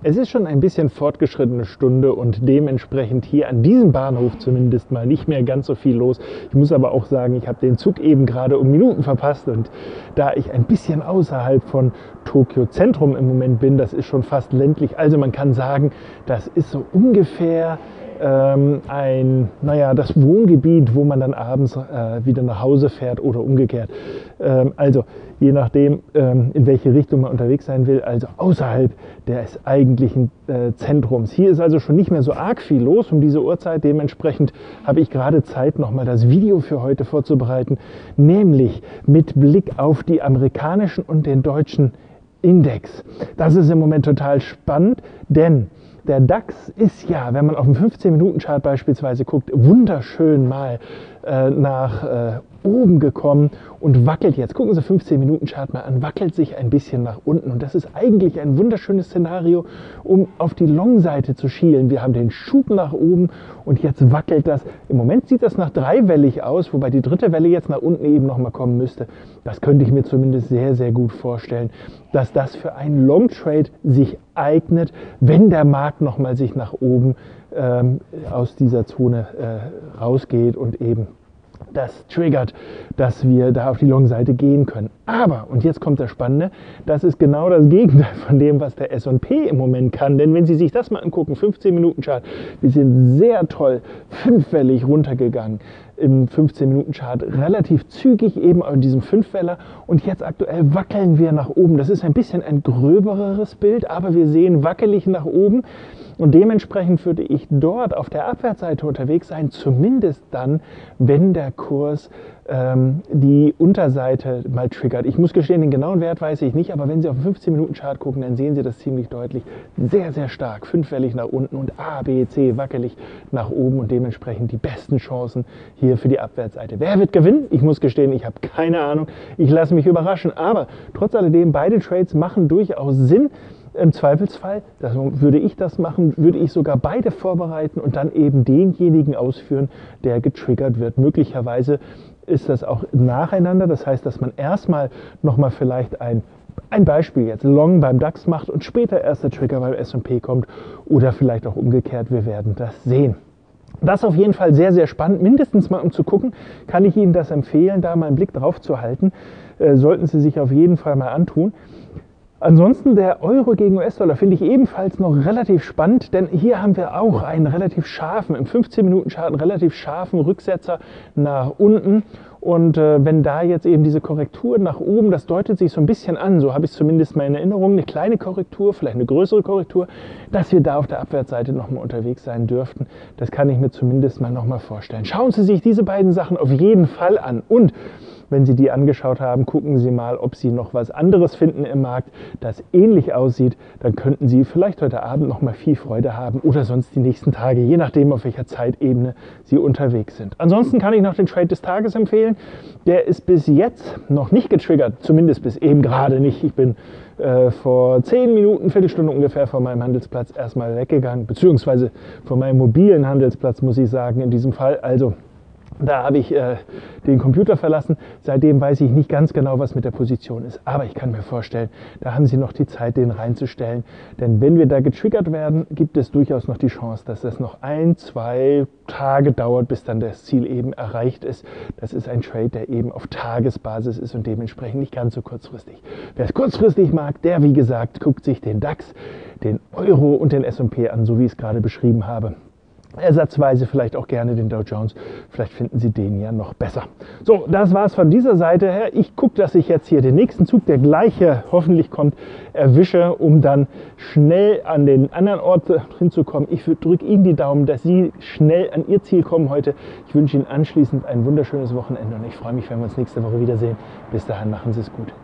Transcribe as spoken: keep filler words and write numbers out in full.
Es ist schon ein bisschen fortgeschrittene Stunde und dementsprechend hier an diesem Bahnhof zumindest mal nicht mehr ganz so viel los. Ich muss aber auch sagen, ich habe den Zug eben gerade um Minuten verpasst und da ich ein bisschen außerhalb von Tokio Zentrum im Moment bin, das ist schon fast ländlich. Also man kann sagen, das ist so ungefähr ähm, ein, naja, das Wohngebiet, wo man dann abends äh, wieder nach Hause fährt oder umgekehrt. Ähm, also je nachdem, ähm, in welche Richtung man unterwegs sein will, also außerhalb des eigentlichen äh, Zentrums. Hier ist also schon nicht mehr so arg viel los um diese Uhrzeit. Dementsprechend habe ich gerade Zeit, nochmal das Video für heute vorzubereiten, nämlich mit Blick auf die amerikanischen und den deutschen Index. Das ist im Moment total spannend, denn der DAX ist ja, wenn man auf den fünfzehn Minuten Chart beispielsweise guckt, wunderschön mal äh, nach äh, oben gekommen und wackelt jetzt. Gucken Sie fünfzehn Minuten Chart mal an, wackelt sich ein bisschen nach unten. Und das ist eigentlich ein wunderschönes Szenario, um auf die Long-Seite zu schielen. Wir haben den Schub nach oben und jetzt wackelt das. Im Moment sieht das nach dreiwellig aus, wobei die dritte Welle jetzt nach unten eben nochmal kommen müsste. Das könnte ich mir zumindest sehr, sehr gut vorstellen, dass das für einen Long-Trade sich eignet, wenn der Markt nochmal sich nach oben ähm, aus dieser Zone äh, rausgeht und eben das triggert, dass wir da auf die Long-Seite gehen können. Aber, und jetzt kommt das Spannende, das ist genau das Gegenteil von dem, was der S und P im Moment kann. Denn wenn Sie sich das mal angucken, fünfzehn Minuten Chart, wir sind sehr toll fünfwellig runtergegangen im fünfzehn Minuten Chart, relativ zügig eben in diesem Fünfweller und jetzt aktuell wackeln wir nach oben. Das ist ein bisschen ein gröbereres Bild, aber wir sehen wackelig nach oben. Und dementsprechend würde ich dort auf der Abwärtsseite unterwegs sein, zumindest dann, wenn der Kurs ähm, die Unterseite mal triggert. Ich muss gestehen, den genauen Wert weiß ich nicht, aber wenn Sie auf den fünfzehn Minuten Chart gucken, dann sehen Sie das ziemlich deutlich. Sehr, sehr stark, fünfwellig nach unten und A, B, C wackelig nach oben und dementsprechend die besten Chancen hier für die Abwärtsseite. Wer wird gewinnen? Ich muss gestehen, ich habe keine Ahnung. Ich lasse mich überraschen, aber trotz alledem, beide Trades machen durchaus Sinn. Im Zweifelsfall, das würde ich das machen, würde ich sogar beide vorbereiten und dann eben denjenigen ausführen, der getriggert wird. Möglicherweise ist das auch nacheinander, das heißt, dass man erstmal nochmal vielleicht ein, ein Beispiel jetzt Long beim DAX macht und später erst der Trigger beim S und P kommt oder vielleicht auch umgekehrt, wir werden das sehen. Das ist auf jeden Fall sehr, sehr spannend. Mindestens mal um zu gucken, kann ich Ihnen das empfehlen, da mal einen Blick drauf zu halten. Äh, sollten Sie sich auf jeden Fall mal antun. Ansonsten der Euro gegen U S-Dollar finde ich ebenfalls noch relativ spannend, denn hier haben wir auch einen relativ scharfen, im fünfzehn Minuten Chart einen relativ scharfen Rücksetzer nach unten. Und äh, wenn da jetzt eben diese Korrektur nach oben, das deutet sich so ein bisschen an, so habe ich es zumindest mal in Erinnerung, eine kleine Korrektur, vielleicht eine größere Korrektur, dass wir da auf der Abwärtsseite nochmal unterwegs sein dürften. Das kann ich mir zumindest mal nochmal vorstellen. Schauen Sie sich diese beiden Sachen auf jeden Fall an und wenn Sie die angeschaut haben, gucken Sie mal, ob Sie noch was anderes finden im Markt, das ähnlich aussieht. Dann könnten Sie vielleicht heute Abend noch mal viel Freude haben oder sonst die nächsten Tage, je nachdem, auf welcher Zeitebene Sie unterwegs sind. Ansonsten kann ich noch den Trade des Tages empfehlen. Der ist bis jetzt noch nicht getriggert, zumindest bis eben gerade nicht. Ich bin äh, vor zehn Minuten, Viertelstunde ungefähr von meinem Handelsplatz erstmal weggegangen, beziehungsweise von meinem mobilen Handelsplatz, muss ich sagen, in diesem Fall. Also da habe ich äh, den Computer verlassen. Seitdem weiß ich nicht ganz genau, was mit der Position ist. Aber ich kann mir vorstellen, da haben Sie noch die Zeit, den reinzustellen. Denn wenn wir da getriggert werden, gibt es durchaus noch die Chance, dass das noch ein, zwei Tage dauert, bis dann das Ziel eben erreicht ist. Das ist ein Trade, der eben auf Tagesbasis ist und dementsprechend nicht ganz so kurzfristig. Wer es kurzfristig mag, der, wie gesagt, guckt sich den DAX, den Euro und den S und P an, so wie ich es gerade beschrieben habe. Ersatzweise vielleicht auch gerne den Dow Jones. Vielleicht finden Sie den ja noch besser. So, das war's von dieser Seite her. Ich gucke, dass ich jetzt hier den nächsten Zug, der gleich hier hoffentlich kommt, erwische, um dann schnell an den anderen Ort hinzukommen. Ich drücke Ihnen die Daumen, dass Sie schnell an Ihr Ziel kommen heute. Ich wünsche Ihnen anschließend ein wunderschönes Wochenende und ich freue mich, wenn wir uns nächste Woche wiedersehen. Bis dahin, machen Sie es gut.